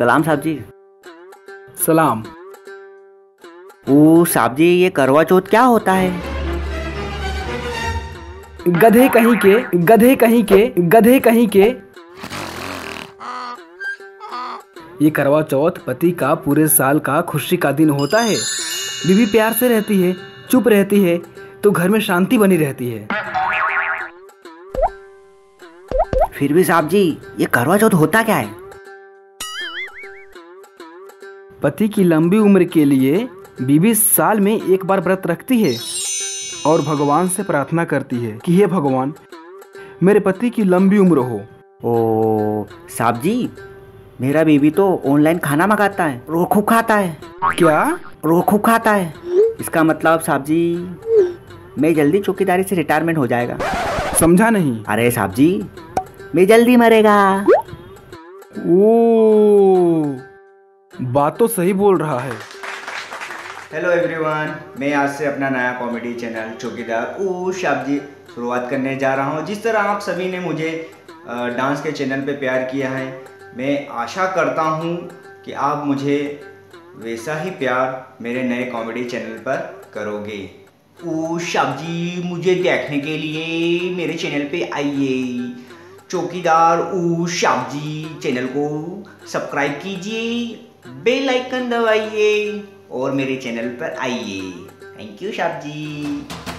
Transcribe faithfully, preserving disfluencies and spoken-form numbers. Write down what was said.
सलाम साहब जी। सलाम। ओ साहब जी, ये करवा चौथ क्या होता है? गधे कहीं के, गधे कहीं के, गधे कहीं के। ये करवा चौथ पति का पूरे साल का खुशी का दिन होता है। बीवी प्यार से रहती है, चुप रहती है तो घर में शांति बनी रहती है। फिर भी साहब जी, ये करवा चौथ होता क्या है? पति की लंबी उम्र के लिए बीवी साल में एक बार व्रत रखती है और भगवान से प्रार्थना करती है कि हे भगवान, मेरे पति की लंबी उम्र हो। ओ साहब जी, मेरा बीवी तो ऑनलाइन खाना मंगाता है, रोखू खाता है। क्या? रोखू खाता है। इसका मतलब साहब जी, मैं जल्दी चौकीदारी से रिटायरमेंट हो जाएगा। समझा नहीं। अरे साहब जी, मैं जल्दी मरेगा। ओ, बात तो सही बोल रहा है। हेलो एवरीवन, मैं आज से अपना नया कॉमेडी चैनल चौकीदार ओ सब्जी शुरुआत करने जा रहा हूं। जिस तरह आप सभी ने मुझे डांस के चैनल पे प्यार किया है, मैं आशा करता हूं कि आप मुझे वैसा ही प्यार मेरे नए कॉमेडी चैनल पर करोगे। ओ सब्जी, मुझे देखने के लिए मेरे चैनल पे आइए। चौकीदार ओ सब्जी चैनल को सब्सक्राइब कीजिए, बेल आइकन दबाइए और मेरे चैनल पर आइए। थैंक यू साहब जी।